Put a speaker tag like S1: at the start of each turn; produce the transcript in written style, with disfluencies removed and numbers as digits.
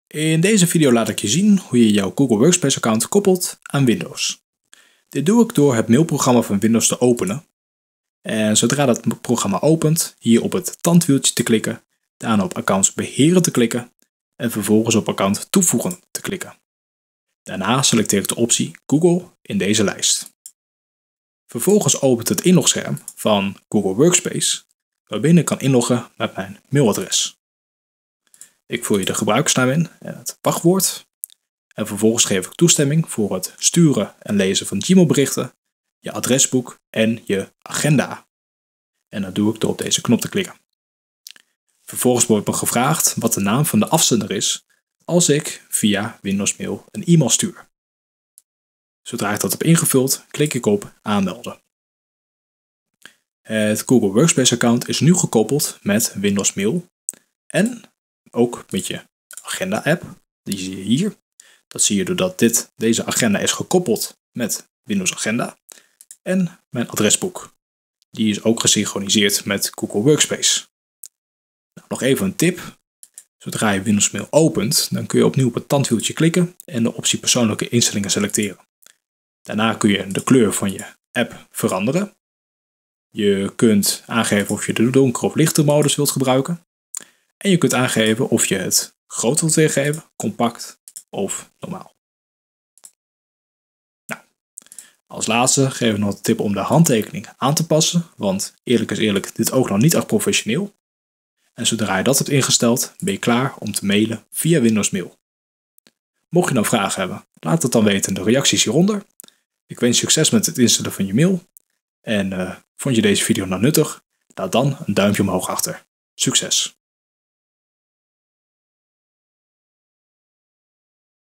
S1: In deze video laat ik je zien hoe je jouw Google Workspace account koppelt aan Windows. Dit doe ik door het mailprogramma van Windows te openen. En zodra dat programma opent, hier op het tandwieltje te klikken, daarna op accounts beheren te klikken en vervolgens op account toevoegen te klikken. Daarna selecteer ik de optie Google in deze lijst. Vervolgens opent het inlogscherm van Google Workspace, waarbinnen ik kan inloggen met mijn mailadres. Ik vul je de gebruikersnaam in en het wachtwoord. En vervolgens geef ik toestemming voor het sturen en lezen van Gmail-berichten, je adresboek en je agenda. En dat doe ik door op deze knop te klikken. Vervolgens wordt me gevraagd wat de naam van de afzender is als ik via Windows Mail een e-mail stuur. Zodra ik dat heb ingevuld, klik ik op aanmelden. Het Google Workspace account is nu gekoppeld met Windows Mail en ook met je agenda app. Die zie je hier. Dat zie je doordat deze agenda is gekoppeld met Windows Agenda. En mijn adresboek. Die is ook gesynchroniseerd met Google Workspace. Nou, nog even een tip. Zodra je Windows Mail opent, dan kun je opnieuw op het tandwieltje klikken en de optie persoonlijke instellingen selecteren. Daarna kun je de kleur van je app veranderen. Je kunt aangeven of je de donkere of lichte modus wilt gebruiken. En je kunt aangeven of je het groot wilt weergeven, compact of normaal. Nou, als laatste geef ik nog de tip om de handtekening aan te passen, want eerlijk is eerlijk, dit ook nog niet echt professioneel. En zodra je dat hebt ingesteld, ben je klaar om te mailen via Windows Mail. Mocht je nou vragen hebben, laat het dan weten in de reacties hieronder. Ik wens je succes met het instellen van je mail. En vond je deze video nou nuttig? Laat dan een duimpje omhoog achter. Succes!